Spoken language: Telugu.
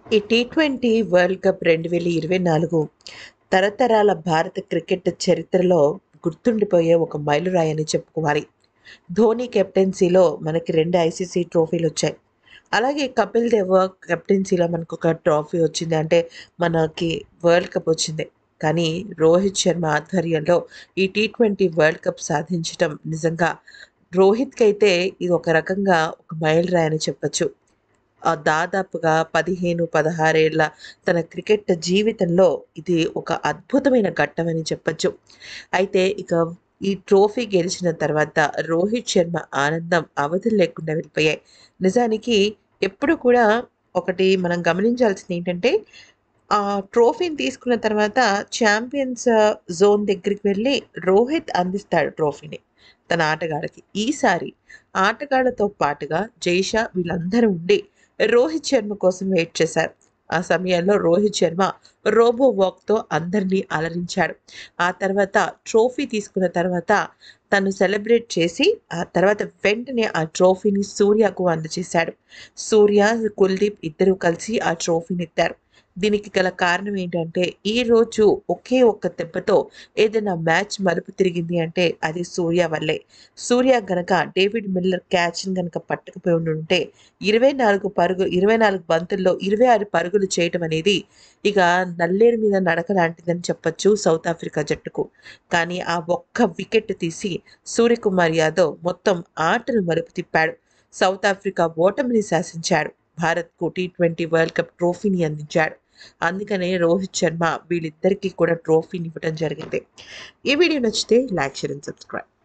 ఈ టీ20 వరల్డ్ కప్ 2024 తరతరాల భారత క్రికెట్ చరిత్రలో గుర్తుండిపోయే ఒక మైలురాయి అని చెప్పుకోవాలి. ధోని కెప్టెన్సీలో మనకి 2 ఐసీసీ ట్రోఫీలొచ్చాయి. అలాగే కపిల్ దేవ్ కెప్టెన్సీలో మనకొక ట్రోఫీ వచ్చింది. అంటే మనకి వరల్డ్ కప్ వచ్చింది. కానీ రోహిత్ శర్మ ఆధ్వర్యంలో ఈ టీ20 వరల్డ్ కప్ సాధించటం నిజంగా రోహిత్‌కైతే ఇది ఒక రకంగా ఒక మైలురాయి అని చెప్పొచ్చు. దాదాపుగా 15, 16 ఏళ్ల తన క్రికెట్ జీవితంలో ఇది ఒక అద్భుతమైన ఘట్టమని చెప్పొచ్చు. అయితే ఇక ఈ ట్రోఫీ గెలిచిన తర్వాత రోహిత్ శర్మ ఆనందం అవధులు లేకుండా వెళ్ళిపోయాయి. నిజానికి ఎప్పుడు కూడా ఒకటి మనం గమనించాల్సిందేంటంటే, ఆ ట్రోఫీని తీసుకున్న తర్వాత ఛాంపియన్స్ జోన్ దగ్గరికి వెళ్ళి రోహిత్ అందిస్తాడు ట్రోఫీని తన ఆటగాళ్ళకి. ఈసారి ఆటగాళ్ళతో పాటుగా జైషా వీళ్ళందరూ ఉండి రోహిత్ శర్మ కోసం వెయిట్ చేశారు. ఆ సమయంలో రోహిత్ శర్మ రోబో వాక్‌తో అందరిని అలరించాడు. ఆ తర్వాత ట్రోఫీ తీసుకున్న తర్వాత తను సెలబ్రేట్ చేసి, ఆ తర్వాత వెంటనే ఆ ట్రోఫీని సూర్యకు అందజేశాడు. సూర్య, కుల్దీప్ ఇద్దరూ కలిసి ఆ ట్రోఫీనెత్తారు. దీనికి గల కారణం ఏంటంటే, ఈరోజు ఒకే ఒక్క దెబ్బతో ఏదైనా మ్యాచ్ మలుపు తిరిగింది అంటే అది సూర్య వల్లే. సూర్య గనక డేవిడ్ మిల్లర్ క్యాచ్‌ని గనక పట్టకపోయి ఉండుంటే 24 బంతుల్లో 26 పరుగులు చేయటం అనేది ఇక నల్లేరు మీద నడక లాంటిదని చెప్పొచ్చు సౌత్ ఆఫ్రికా జట్టుకు. కానీ ఆ ఒక్క వికెట్ తీసి సూర్యకుమార్ యాదవ్ మొత్తం ఆటను మలుపు తిప్పాడు. సౌత్ ఆఫ్రికా ఓటమిని శాసించాడు. భారత్‌కు టీ20 వరల్డ్ కప్ ట్రోఫీని అందించాడు. అందుకనే రోహిత్ శర్మ వీళ్ళిద్దరికీ కూడా ట్రోఫీనివ్వటం జరిగింది. ఈ వీడియో నచ్చితే లైక్, షేర్ అండ్ సబ్స్క్రైబ్.